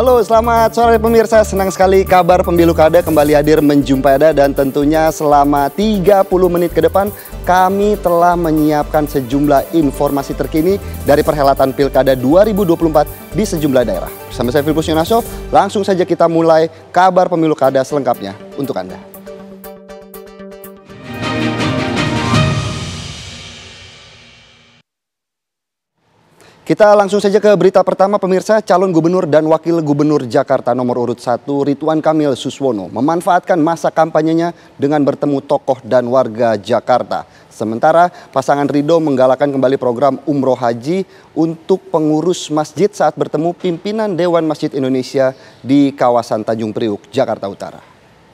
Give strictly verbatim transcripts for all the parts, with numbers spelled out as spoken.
Halo, selamat sore pemirsa. Senang sekali Kabar Pemilu Kada kembali hadir menjumpai Anda, dan tentunya selama tiga puluh menit ke depan kami telah menyiapkan sejumlah informasi terkini dari perhelatan Pilkada dua ribu dua puluh empat di sejumlah daerah. Bersama saya Filipus Yunasov, langsung saja kita mulai Kabar Pemilu Kada selengkapnya untuk Anda. Kita langsung saja ke berita pertama pemirsa. Calon Gubernur dan Wakil Gubernur Jakarta nomor urut satu Ridwan Kamil Suswono memanfaatkan masa kampanyenya dengan bertemu tokoh dan warga Jakarta. Sementara pasangan Ridho menggalakkan kembali program Umroh Haji untuk pengurus masjid saat bertemu pimpinan Dewan Masjid Indonesia di kawasan Tanjung Priuk, Jakarta Utara.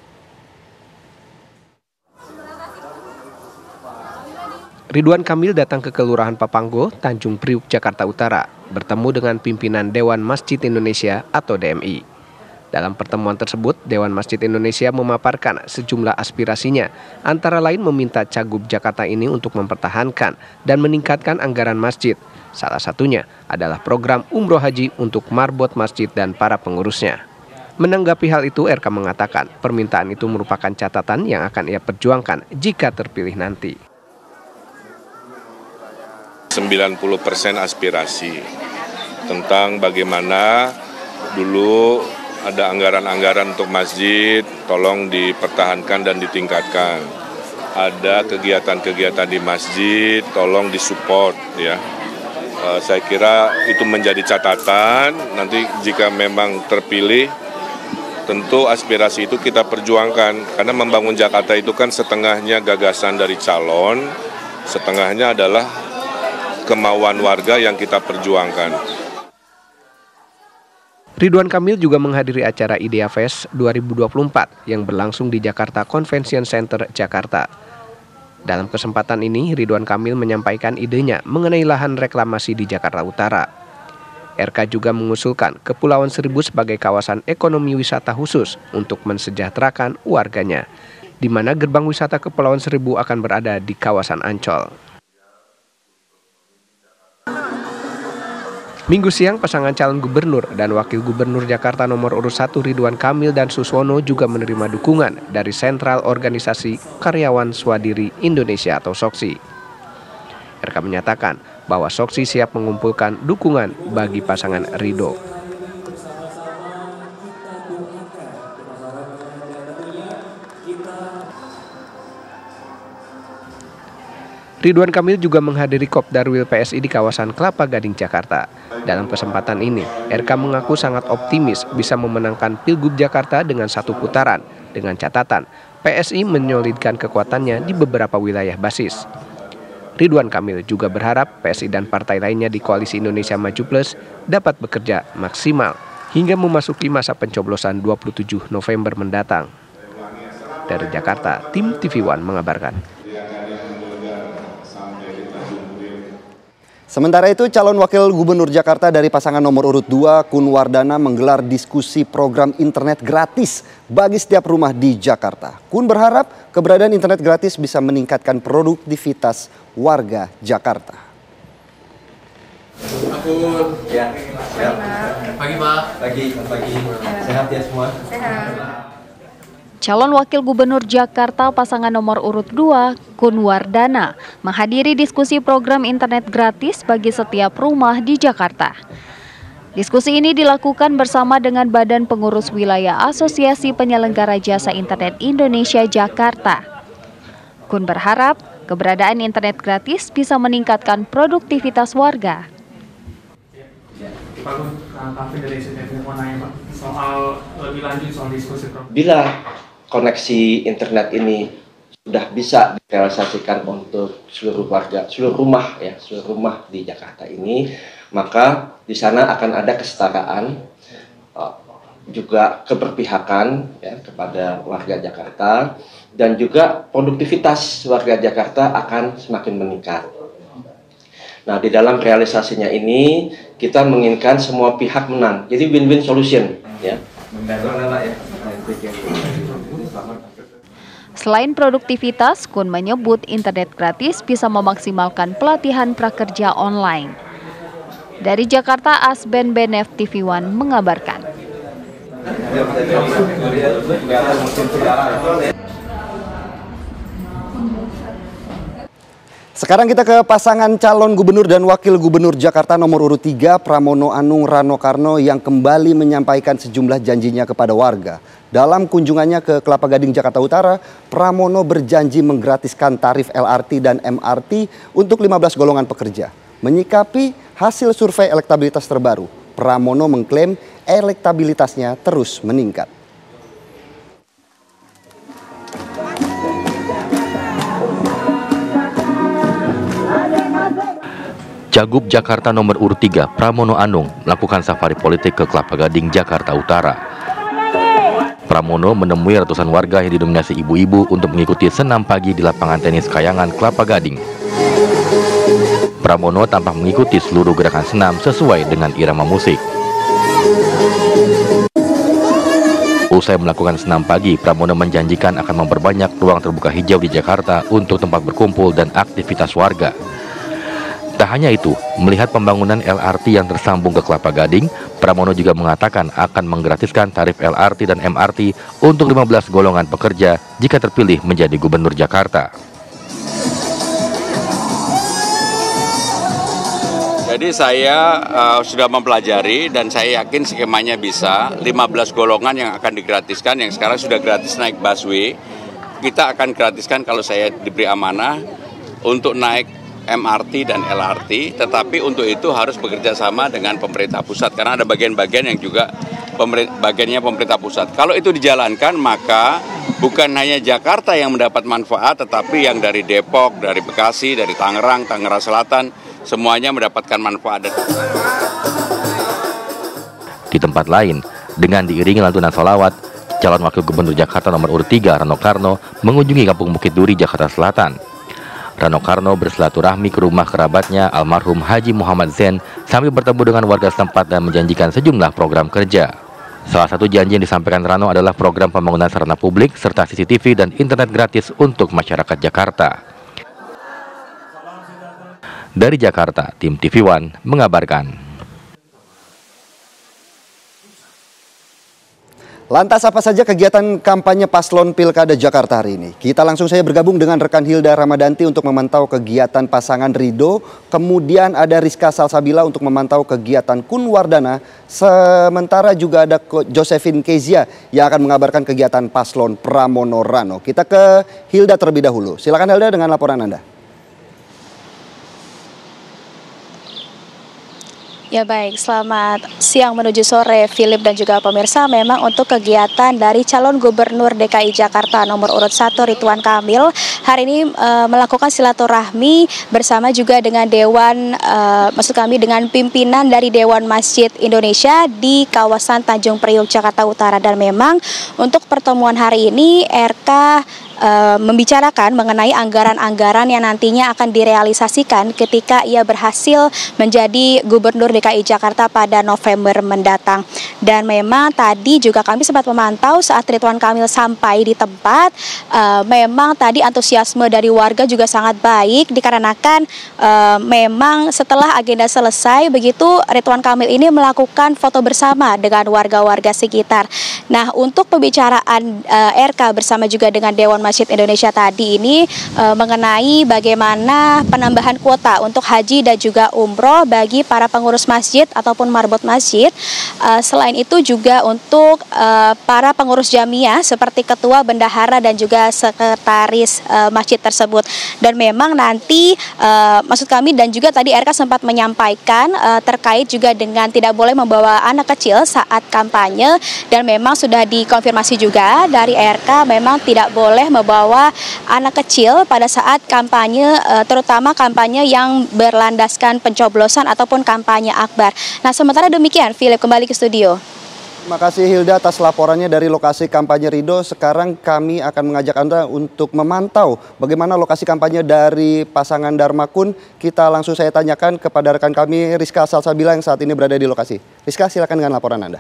Ridwan Kamil datang ke Kelurahan Papanggo, Tanjung Priuk, Jakarta Utara, bertemu dengan pimpinan Dewan Masjid Indonesia atau D M I. Dalam pertemuan tersebut, Dewan Masjid Indonesia memaparkan sejumlah aspirasinya, antara lain meminta Cagup Jakarta ini untuk mempertahankan dan meningkatkan anggaran masjid. Salah satunya adalah program Umroh Haji untuk marbot masjid dan para pengurusnya. Menanggapi hal itu, R K mengatakan permintaan itu merupakan catatan yang akan ia perjuangkan jika terpilih nanti. sembilan puluh persen aspirasi tentang bagaimana dulu ada anggaran-anggaran untuk masjid, tolong dipertahankan dan ditingkatkan. Ada kegiatan-kegiatan di masjid, tolong disupport ya. E, saya kira itu menjadi catatan, nanti jika memang terpilih, tentu aspirasi itu kita perjuangkan. Karena membangun Jakarta itu kan setengahnya gagasan dari calon, setengahnya adalah kemauan warga yang kita perjuangkan. Ridwan Kamil juga menghadiri acara Idea Fest dua ribu dua puluh empat yang berlangsung di Jakarta Convention Center, Jakarta. Dalam kesempatan ini, Ridwan Kamil menyampaikan idenya mengenai lahan reklamasi di Jakarta Utara. R K juga mengusulkan Kepulauan Seribu sebagai kawasan ekonomi wisata khusus untuk mensejahterakan warganya, di mana gerbang wisata Kepulauan Seribu akan berada di kawasan Ancol. Minggu siang, pasangan calon gubernur dan wakil gubernur Jakarta nomor urut satu Ridwan Kamil dan Suswono juga menerima dukungan dari Sentral Organisasi Karyawan Swadiri Indonesia atau Soksi. R K menyatakan bahwa Soksi siap mengumpulkan dukungan bagi pasangan Ridho. Ridwan Kamil juga menghadiri Kopdarwil P S I di kawasan Kelapa Gading, Jakarta. Dalam kesempatan ini, R K mengaku sangat optimis bisa memenangkan Pilgub Jakarta dengan satu putaran, dengan catatan P S I menyolidkan kekuatannya di beberapa wilayah basis. Ridwan Kamil juga berharap P S I dan partai lainnya di Koalisi Indonesia Maju Plus dapat bekerja maksimal hingga memasuki masa pencoblosan dua puluh tujuh November mendatang. Dari Jakarta, tim T V One mengabarkan. Sementara itu, calon wakil gubernur Jakarta dari pasangan nomor urut dua Kun Wardana menggelar diskusi program internet gratis bagi setiap rumah di Jakarta. Kun berharap keberadaan internet gratis bisa meningkatkan produktivitas warga Jakarta. Kun, ya, ya. Pagi Pak. Pagi, pagi. Sehat ya semua? Sehat. Calon Wakil Gubernur Jakarta pasangan nomor urut dua, Kun Wardana, menghadiri diskusi program internet gratis bagi setiap rumah di Jakarta. Diskusi ini dilakukan bersama dengan Badan Pengurus Wilayah Asosiasi Penyelenggara Jasa Internet Indonesia Jakarta. Kun berharap keberadaan internet gratis bisa meningkatkan produktivitas warga. Pak Kun, kami dari S T F mau nanya Pak, soal lebih lanjut soal diskusi program. Bila koneksi internet ini sudah bisa direalisasikan untuk seluruh warga, seluruh rumah ya, seluruh rumah di Jakarta ini, maka di sana akan ada kesetaraan, juga keberpihakan ya, kepada warga Jakarta, dan juga produktivitas warga Jakarta akan semakin meningkat. Nah, di dalam realisasinya ini kita menginginkan semua pihak menang, jadi win-win solution ya. Selain produktivitas, Kun menyebut internet gratis bisa memaksimalkan pelatihan prakerja online. Dari Jakarta, Asben Benef T V One mengabarkan. Sekarang kita ke pasangan calon gubernur dan wakil gubernur Jakarta nomor urut tiga, Pramono Anung Rano Karno yang kembali menyampaikan sejumlah janjinya kepada warga. Dalam kunjungannya ke Kelapa Gading, Jakarta Utara, Pramono berjanji menggratiskan tarif L R T dan M R T untuk lima belas golongan pekerja. Menyikapi hasil survei elektabilitas terbaru, Pramono mengklaim elektabilitasnya terus meningkat. Cagup Jakarta nomor urut tiga, Pramono Anung, melakukan safari politik ke Kelapa Gading, Jakarta Utara. Pramono menemui ratusan warga yang didominasi ibu-ibu untuk mengikuti senam pagi di lapangan tenis Kayangan, Kelapa Gading. Pramono tampak mengikuti seluruh gerakan senam sesuai dengan irama musik. Usai melakukan senam pagi, Pramono menjanjikan akan memperbanyak ruang terbuka hijau di Jakarta untuk tempat berkumpul dan aktivitas warga. Tak hanya itu, melihat pembangunan L R T yang tersambung ke Kelapa Gading, Pramono juga mengatakan akan menggratiskan tarif L R T dan M R T untuk lima belas golongan pekerja jika terpilih menjadi gubernur Jakarta. Jadi saya uh, sudah mempelajari dan saya yakin skemanya bisa lima belas golongan yang akan digratiskan, yang sekarang sudah gratis naik busway. Kita akan gratiskan kalau saya diberi amanah untuk naik M R T dan L R T, tetapi untuk itu harus bekerja sama dengan pemerintah pusat karena ada bagian-bagian yang juga pemerintah, bagiannya pemerintah pusat. Kalau itu dijalankan, maka bukan hanya Jakarta yang mendapat manfaat, tetapi yang dari Depok, dari Bekasi, dari Tangerang, Tangerang Selatan, semuanya mendapatkan manfaat. Di tempat lain, dengan diiringi lantunan sholawat, calon wakil gubernur Jakarta nomor urut tiga, Rano Karno, mengunjungi Kampung Bukit Duri, Jakarta Selatan. Rano Karno bersilaturahmi ke rumah kerabatnya almarhum Haji Muhammad Zain sambil bertemu dengan warga setempat dan menjanjikan sejumlah program kerja. Salah satu janji yang disampaikan Rano adalah program pembangunan sarana publik serta C C T V dan internet gratis untuk masyarakat Jakarta. Dari Jakarta, tim T V One mengabarkan. Lantas apa saja kegiatan kampanye paslon Pilkada Jakarta hari ini? Kita langsung saja bergabung dengan rekan Hilda Ramadanti untuk memantau kegiatan pasangan Ridho. Kemudian ada Rizka Salsabila untuk memantau kegiatan Kunwardana. Sementara juga ada Josephine Kezia yang akan mengabarkan kegiatan paslon Pramono Rano. Kita ke Hilda terlebih dahulu. Silakan Hilda dengan laporan Anda. Ya baik, selamat siang menuju sore Philip dan juga pemirsa. Memang untuk kegiatan dari calon gubernur D K I Jakarta nomor urut satu Ridwan Kamil hari ini e, melakukan silaturahmi bersama juga dengan Dewan, e, maksud kami dengan pimpinan dari Dewan Masjid Indonesia di kawasan Tanjung Priok, Jakarta Utara. Dan memang untuk pertemuan hari ini R K Uh, membicarakan mengenai anggaran-anggaran yang nantinya akan direalisasikan ketika ia berhasil menjadi gubernur D K I Jakarta pada November mendatang. Dan memang tadi juga kami sempat memantau saat Ridwan Kamil sampai di tempat, uh, memang tadi antusiasme dari warga juga sangat baik dikarenakan uh, memang setelah agenda selesai begitu Ridwan Kamil ini melakukan foto bersama dengan warga-warga sekitar. Nah, untuk pembicaraan uh, R K bersama juga dengan Dewan Masjid Indonesia tadi ini e, mengenai bagaimana penambahan kuota untuk haji dan juga umroh bagi para pengurus masjid ataupun marbot masjid. E, selain itu juga untuk e, para pengurus jamiah seperti ketua, bendahara dan juga sekretaris e, masjid tersebut. Dan memang nanti e, maksud kami dan juga tadi R K sempat menyampaikan e, terkait juga dengan tidak boleh membawa anak kecil saat kampanye, dan memang sudah dikonfirmasi juga dari R K memang tidak boleh membawa anak kecil pada saat kampanye, terutama kampanye yang berlandaskan pencoblosan ataupun kampanye akbar. Nah, sementara demikian, Philip kembali ke studio. Terima kasih Hilda atas laporannya dari lokasi kampanye Ridho. Sekarang kami akan mengajak Anda untuk memantau bagaimana lokasi kampanye dari pasangan Dharma Kun. Kita langsung saya tanyakan kepada rekan kami Rizka Salsabila yang saat ini berada di lokasi. Rizka, silakan dengan laporan Anda.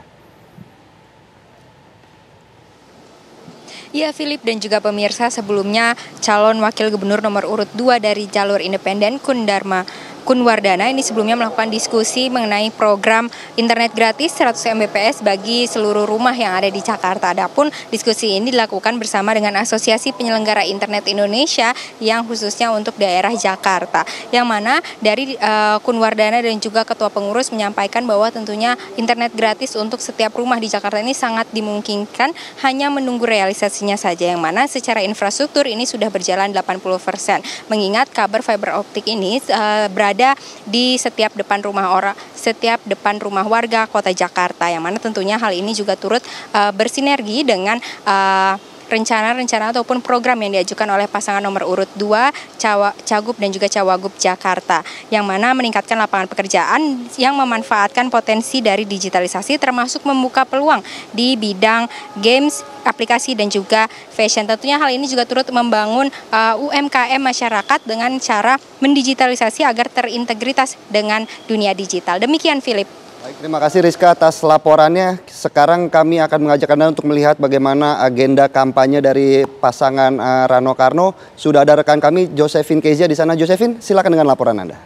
Ya, Philip dan juga pemirsa, sebelumnya calon wakil gubernur nomor urut dua dari jalur independen Kun Dharma Kunwardana ini sebelumnya melakukan diskusi mengenai program internet gratis seratus megabit per second bagi seluruh rumah yang ada di Jakarta. Adapun diskusi ini dilakukan bersama dengan Asosiasi Penyelenggara Internet Indonesia yang khususnya untuk daerah Jakarta. Yang mana dari uh, Kunwardana dan juga Ketua Pengurus menyampaikan bahwa tentunya internet gratis untuk setiap rumah di Jakarta ini sangat dimungkinkan, hanya menunggu realisasinya saja, yang mana secara infrastruktur ini sudah berjalan delapan puluh persen. Mengingat kabel fiber optik ini uh, berada di setiap depan rumah orang, setiap depan rumah warga Kota Jakarta, yang mana tentunya hal ini juga turut uh, bersinergi dengan uh, rencana-rencana ataupun program yang diajukan oleh pasangan nomor urut dua, Cawa, Cagup dan juga Cawagup Jakarta, yang mana meningkatkan lapangan pekerjaan yang memanfaatkan potensi dari digitalisasi, termasuk membuka peluang di bidang games, aplikasi dan juga fashion. Tentunya hal ini juga turut membangun uh, U M K M masyarakat dengan cara mendigitalisasi agar terintegritas dengan dunia digital. Demikian, Philip. Baik, terima kasih Rizka atas laporannya. Sekarang kami akan mengajak Anda untuk melihat bagaimana agenda kampanye dari pasangan uh, Rano Karno. Sudah ada rekan kami Josephine Kezia di sana. Josephine, silakan dengan laporan Anda.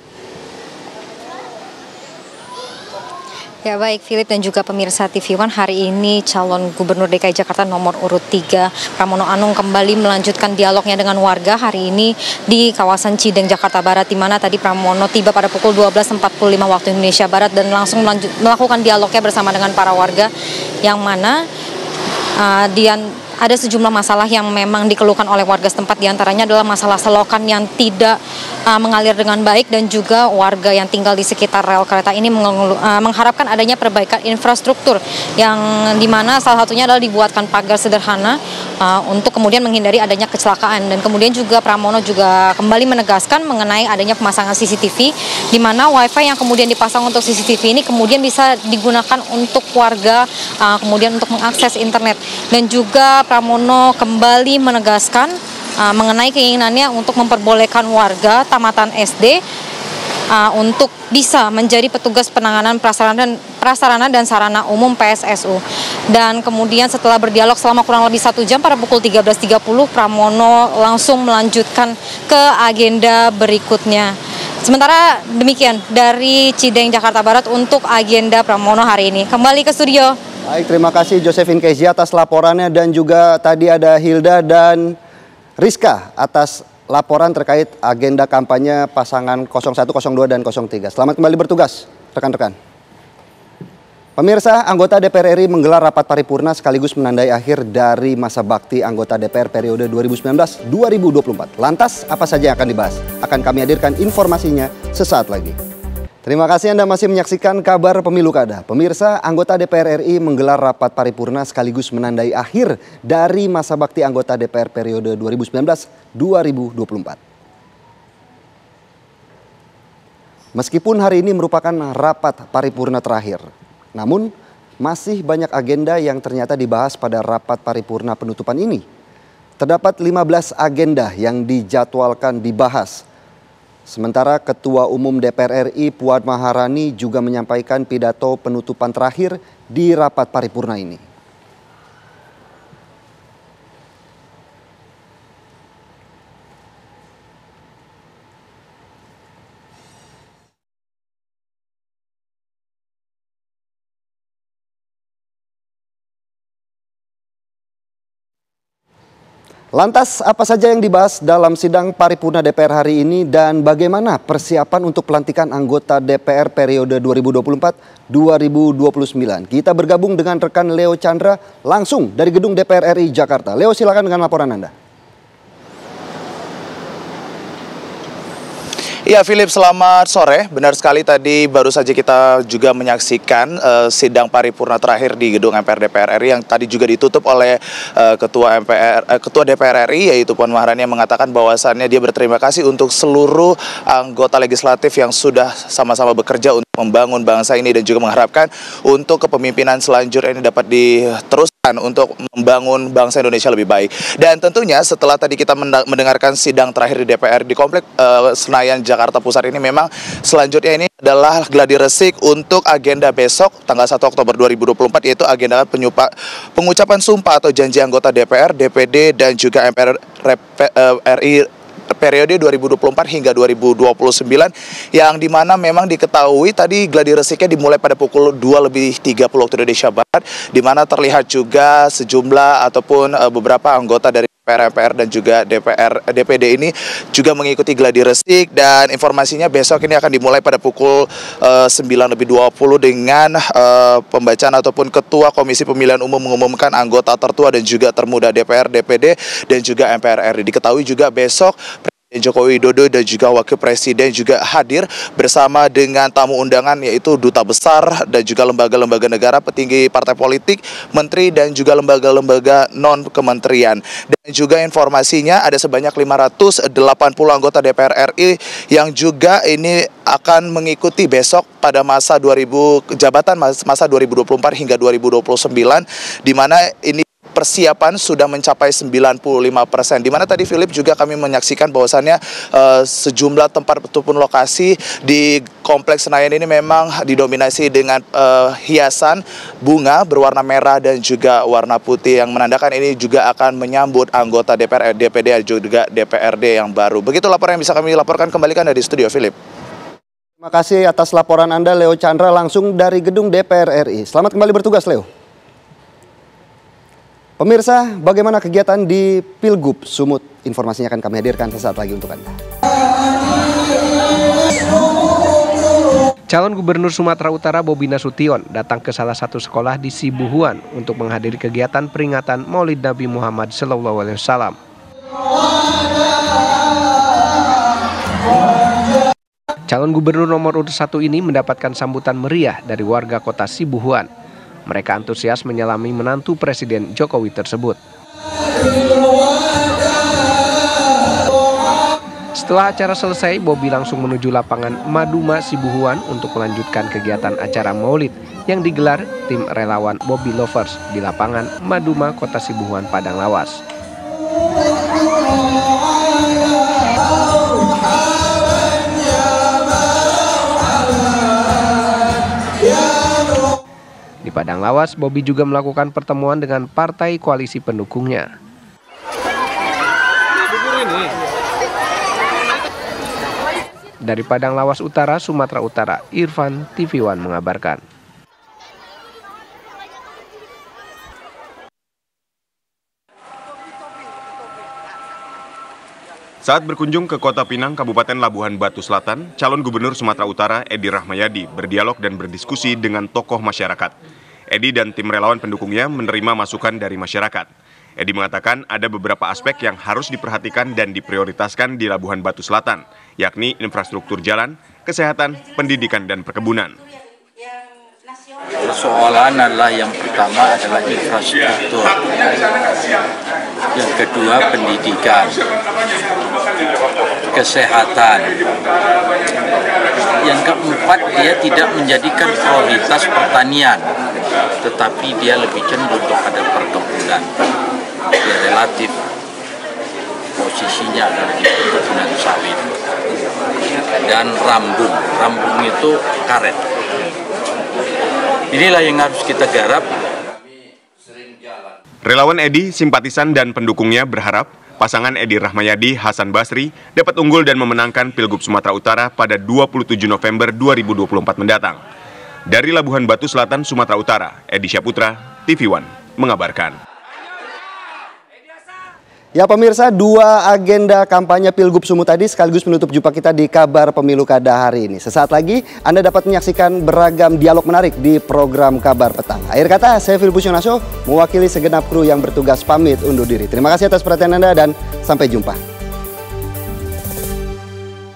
Ya baik, Philip dan juga pemirsa T V One, hari ini calon Gubernur D K I Jakarta nomor urut tiga Pramono Anung kembali melanjutkan dialognya dengan warga hari ini di kawasan Cideng, Jakarta Barat, di mana tadi Pramono tiba pada pukul dua belas empat puluh lima waktu Indonesia Barat dan langsung melanjut, melakukan dialognya bersama dengan para warga, yang mana uh, dian ada sejumlah masalah yang memang dikeluhkan oleh warga setempat, diantaranya adalah masalah selokan yang tidak uh, mengalir dengan baik, dan juga warga yang tinggal di sekitar rel kereta ini uh, mengharapkan adanya perbaikan infrastruktur, yang dimana salah satunya adalah dibuatkan pagar sederhana uh, untuk kemudian menghindari adanya kecelakaan. Dan kemudian juga Pramono juga kembali menegaskan mengenai adanya pemasangan C C T V, di mana wifi yang kemudian dipasang untuk C C T V ini kemudian bisa digunakan untuk warga uh, kemudian untuk mengakses internet. Dan juga Pramono kembali menegaskan uh, mengenai keinginannya untuk memperbolehkan warga tamatan S D uh, untuk bisa menjadi petugas penanganan prasarana dan, prasarana dan sarana umum P S S U. Dan kemudian setelah berdialog selama kurang lebih satu jam pada pukul tiga belas tiga puluh, Pramono langsung melanjutkan ke agenda berikutnya. Sementara demikian dari Cideng, Jakarta Barat untuk agenda Pramono hari ini. Kembali ke studio. Baik, terima kasih Josephine Kezia atas laporannya, dan juga tadi ada Hilda dan Rizka atas laporan terkait agenda kampanye pasangan nol satu, nol dua, dan nol tiga. Selamat kembali bertugas, rekan-rekan. Pemirsa, anggota D P R R I menggelar rapat paripurna sekaligus menandai akhir dari masa bakti anggota D P R periode dua ribu sembilan belas sampai dua ribu dua puluh empat. Lantas, apa saja yang akan dibahas? Akan kami hadirkan informasinya sesaat lagi. Terima kasih Anda masih menyaksikan Kabar Pemilu Kada. Pemirsa, anggota D P R R I menggelar rapat paripurna sekaligus menandai akhir dari masa bakti anggota D P R periode dua ribu sembilan belas sampai dua ribu dua puluh empat. Meskipun hari ini merupakan rapat paripurna terakhir, namun masih banyak agenda yang ternyata dibahas pada rapat paripurna penutupan ini. Terdapat lima belas agenda yang dijadwalkan dibahas. Sementara Ketua Umum D P R R I Puan Maharani juga menyampaikan pidato penutupan terakhir di rapat paripurna ini. Lantas apa saja yang dibahas dalam sidang paripurna D P R hari ini, dan bagaimana persiapan untuk pelantikan anggota D P R periode dua ribu dua puluh empat sampai dua ribu dua puluh sembilan? Kita bergabung dengan rekan Leo Chandra langsung dari gedung D P R R I Jakarta. Leo, silakan dengan laporan Anda. Ya, Philip, selamat sore. Benar sekali, tadi baru saja kita juga menyaksikan uh, sidang paripurna terakhir di gedung M P R D P R R I yang tadi juga ditutup oleh uh, Ketua M P R, uh, Ketua D P R R I, yaitu Puan Maharani, yang mengatakan bahwasannya dia berterima kasih untuk seluruh anggota legislatif yang sudah sama-sama bekerja untuk membangun bangsa ini, dan juga mengharapkan untuk kepemimpinan selanjutnya ini dapat diteruskan untuk membangun bangsa Indonesia lebih baik. Dan tentunya setelah tadi kita mendengarkan sidang terakhir di D P R di Komplek uh, Senayan Jakarta Pusat ini, memang selanjutnya ini adalah gladi resik untuk agenda besok tanggal satu Oktober dua ribu dua puluh empat, yaitu agenda penyupa, pengucapan sumpah atau janji anggota D P R, D P D, dan juga M P R R I periode dua ribu dua puluh empat hingga dua ribu dua puluh sembilan, yang dimana memang diketahui tadi gladi resiknya dimulai pada pukul dua lebih tiga puluh waktu Indonesia Barat, di mana terlihat juga sejumlah ataupun uh, beberapa anggota dari D P R M P R dan juga D P R D P D ini juga mengikuti gladi resik, dan informasinya besok ini akan dimulai pada pukul uh, sembilan lebih dua puluh dengan uh, pembacaan ataupun Ketua Komisi Pemilihan Umum mengumumkan anggota tertua dan juga termuda D P R, D P D dan juga M P R R I. Diketahui juga besok Joko Widodo dan juga Wakil Presiden juga hadir bersama dengan tamu undangan, yaitu Duta Besar dan juga lembaga-lembaga negara, petinggi partai politik, menteri dan juga lembaga-lembaga non-kementerian. Dan juga informasinya ada sebanyak lima ratus delapan puluh anggota D P R R I yang juga ini akan mengikuti besok pada masa dua ribu jabatan masa dua ribu dua puluh empat hingga dua ribu dua puluh sembilan, di mana ini persiapan sudah mencapai sembilan puluh lima persen. Di mana tadi Philip juga kami menyaksikan bahwasannya uh, sejumlah tempat ataupun lokasi di Kompleks Senayan ini memang didominasi dengan uh, hiasan bunga berwarna merah dan juga warna putih, yang menandakan ini juga akan menyambut anggota D P R, D P D dan juga D P R D yang baru. Begitu laporan yang bisa kami laporkan, kembalikan dari studio Philip. Terima kasih atas laporan Anda, Leo Chandra, langsung dari gedung D P R R I. Selamat kembali bertugas, Leo. Pemirsa, bagaimana kegiatan di Pilgub Sumut? Informasinya akan kami hadirkan sesaat lagi untuk Anda. Calon Gubernur Sumatera Utara Bobi Nasution datang ke salah satu sekolah di Sibuhuan untuk menghadiri kegiatan peringatan Maulid Nabi Muhammad Shallallahu Alaihi Wasallam. Calon Gubernur nomor urut satu ini mendapatkan sambutan meriah dari warga kota Sibuhuan. Mereka antusias menyelami menantu Presiden Jokowi tersebut. Setelah acara selesai, Bobi langsung menuju lapangan Maduma Sibuhuan untuk melanjutkan kegiatan acara Maulid yang digelar tim relawan Bobi Lovers di lapangan Maduma Kota Sibuhuan, Padang Lawas. Di Padang Lawas, Bobi juga melakukan pertemuan dengan partai koalisi pendukungnya. Dari Padang Lawas Utara, Sumatera Utara, Irfan, T V One mengabarkan. Saat berkunjung ke Kota Pinang, Kabupaten Labuhan Batu Selatan, calon Gubernur Sumatera Utara Edi Rahmayadi berdialog dan berdiskusi dengan tokoh masyarakat. Edi dan tim relawan pendukungnya menerima masukan dari masyarakat. Edi mengatakan ada beberapa aspek yang harus diperhatikan dan diprioritaskan di Labuhan Batu Selatan, yakni infrastruktur jalan, kesehatan, pendidikan, dan perkebunan. Persoalan adalah yang pertama adalah infrastruktur, yang kedua pendidikan, kesehatan, yang keempat dia tidak menjadikan prioritas pertanian, tetapi dia lebih cenderung kepada perkebunan. Dia relatif posisinya adalah di perkebunan sawit dan rambung. Rambung itu karet. Inilah yang harus kita garap. Relawan Edi, simpatisan dan pendukungnya berharap pasangan Edi Rahmayadi Hasan Basri dapat unggul dan memenangkan Pilgub Sumatera Utara pada dua puluh tujuh November dua ribu dua puluh empat mendatang. Dari Labuhan Batu Selatan, Sumatera Utara, Edi Syaputra, T V One mengabarkan. Ya pemirsa, dua agenda kampanye Pilgub Sumut tadi sekaligus menutup jumpa kita di Kabar Pemilu Kada hari ini. Sesaat lagi Anda dapat menyaksikan beragam dialog menarik di program Kabar Petang. Akhir kata, saya Philip Busionaso mewakili segenap kru yang bertugas pamit undur diri. Terima kasih atas perhatian Anda dan sampai jumpa.